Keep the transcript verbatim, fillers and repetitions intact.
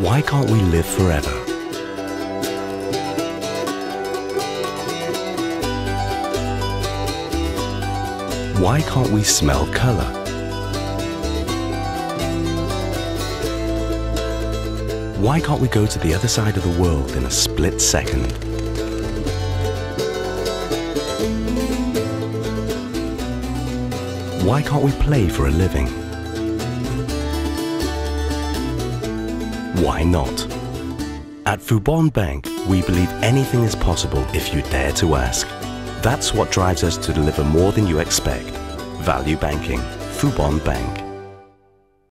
Why can't we live forever? Why can't we smell color? Why can't we go to the other side of the world in a split second? Why can't we play for a living? Why not? At Fubon Bank, we believe anything is possible if you dare to ask. That's what drives us to deliver more than you expect. Value banking. Fubon Bank.